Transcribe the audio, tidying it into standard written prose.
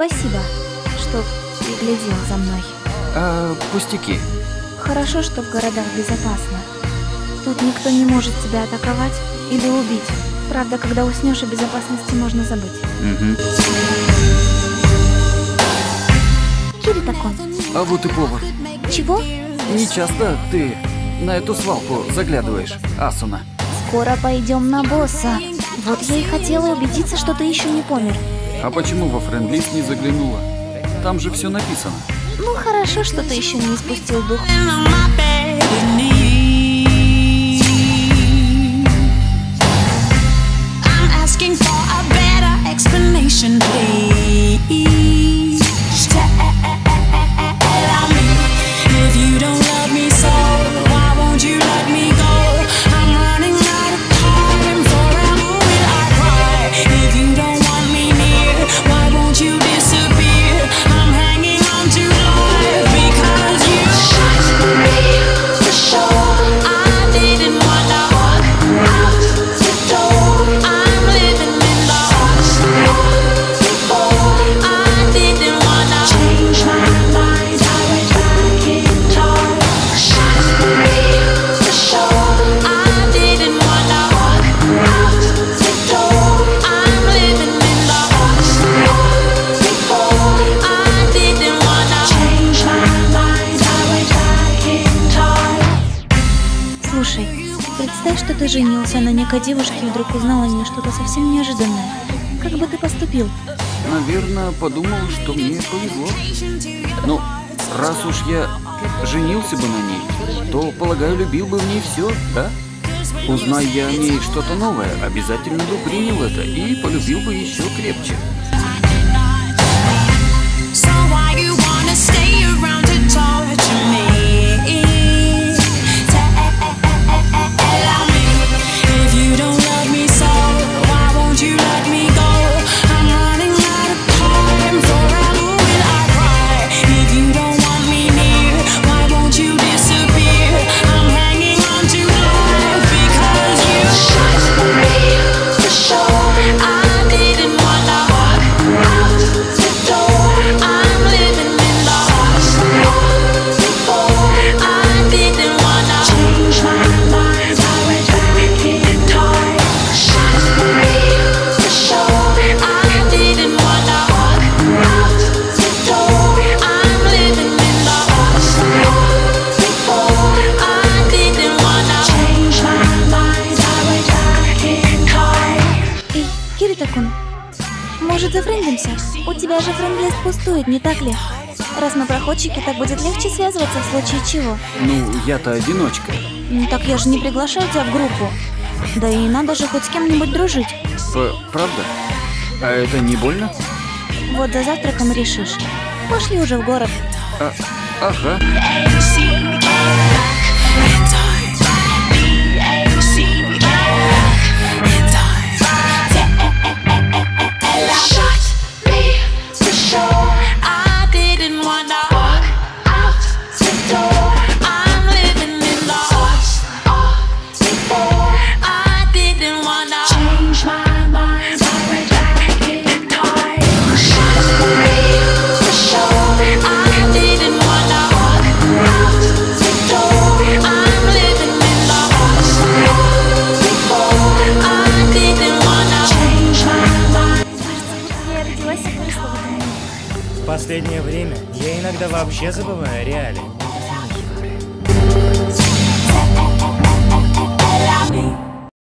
Спасибо, что приглядел за мной. Пустяки. Хорошо, что в городах безопасно. Тут никто не может тебя атаковать или убить. Правда, когда уснешь, о безопасности можно забыть. Угу. Кири-такон. А вот и повар. Чего? Не часто ты на эту свалку заглядываешь, Асуна. Скоро пойдем на босса. Вот я и хотела убедиться, что ты еще не помер. А почему во френд-лист не заглянула? Там же все написано. Ну хорошо, что ты еще не испустил дух. Слушай, представь, что ты женился на некой девушке и вдруг узнал о ней что-то совсем неожиданное. Как бы ты поступил? Наверное, подумал, что мне повезло. Ну, раз уж я женился бы на ней, то, полагаю, любил бы в ней все, да? Узнай я о ней что-то новое, обязательно бы принял это и полюбил бы еще крепче. Кири-такун, может, зафрендимся? У тебя же френдлист пустует, не так ли? Раз мы проходчики, так будет легче связываться в случае чего. Ну, я-то одиночка. Ну так я же не приглашаю тебя в группу. Да и надо же хоть с кем-нибудь дружить. Правда? А это не больно? Вот за завтраком решишь. Пошли уже в город. Ага. В последнее время я иногда вообще забываю о реале.